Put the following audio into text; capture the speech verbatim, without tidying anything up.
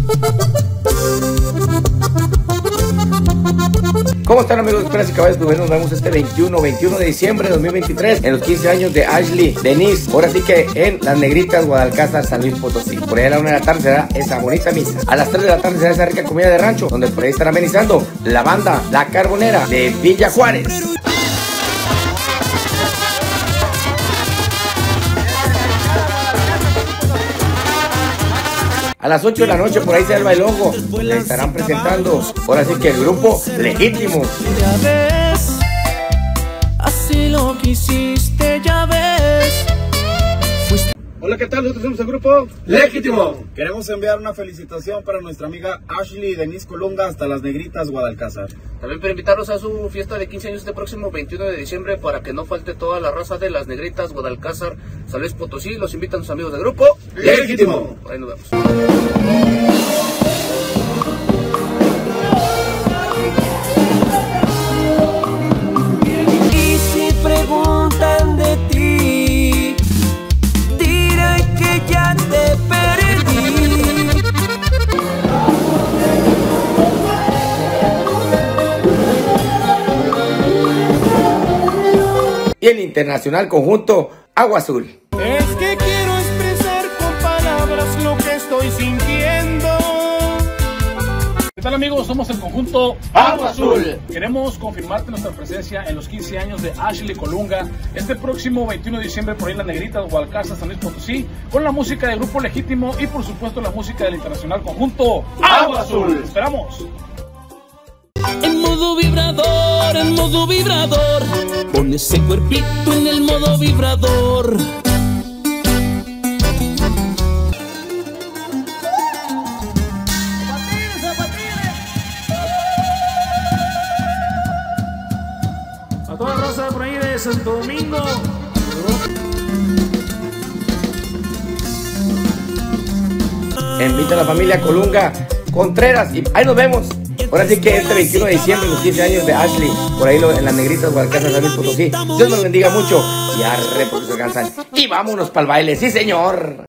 ¿Cómo están, amigos? Espero que caballos, pues nos vemos este veintiuno, veintiuno de diciembre de dos mil veintitrés en los quince años de Ashley Denise. Ahora sí que en Las Negritas, Guadalcázar, San Luis Potosí. Por ahí a la una de la tarde será esa bonita misa. A las tres de la tarde será esa rica comida de rancho, donde por ahí estará amenizando la banda La Carbonera de Villa Juárez. A las ocho de la noche por ahí será el bailongo. Le estarán presentando ahora sí que el grupo Legítimo. Ya ves, así lo quisiste, ya ves. Fuiste... Hola, ¿qué tal? Nosotros somos el grupo Legítimo. Queremos enviar una felicitación para nuestra amiga Ashley Denise Colunga hasta Las Negritas, Guadalcázar. También para invitarlos a su fiesta de quince años este próximo veintiuno de diciembre para que no falte toda la raza de Las Negritas, Guadalcázar, San Luis Potosí. Los invitan sus amigos del grupo Legítimo. Ahí nos vemos. Y si preguntan de ti, diré que ya te perdí. Y el internacional conjunto Agua Azul. Es que quiero expresar con palabras lo que estoy sintiendo. ¿Qué tal, amigos? Somos el conjunto Agua Azul. Queremos confirmarte nuestra presencia en los quince años de Ashley Colunga este próximo veintiuno de diciembre por ahí en Las Negritas, Guadalcázar, San Luis Potosí, con la música del grupo Legítimo y por supuesto la música del internacional conjunto Agua Azul. ¡Esperamos! En modo vibrador, en modo vibrador, pon ese cuerpito en el modo vibrador. A toda la raza por ahí de Santo Domingo. Invita a la familia Colunga Contreras y ahí nos vemos. Ahora sí que este veintiuno de diciembre, los quince años de Ashley, por ahí en Las Negritas, Guadalcázar, San Luis Potosí. Dios nos bendiga mucho y arre porque se alcanzan. Y vámonos para el baile, sí señor.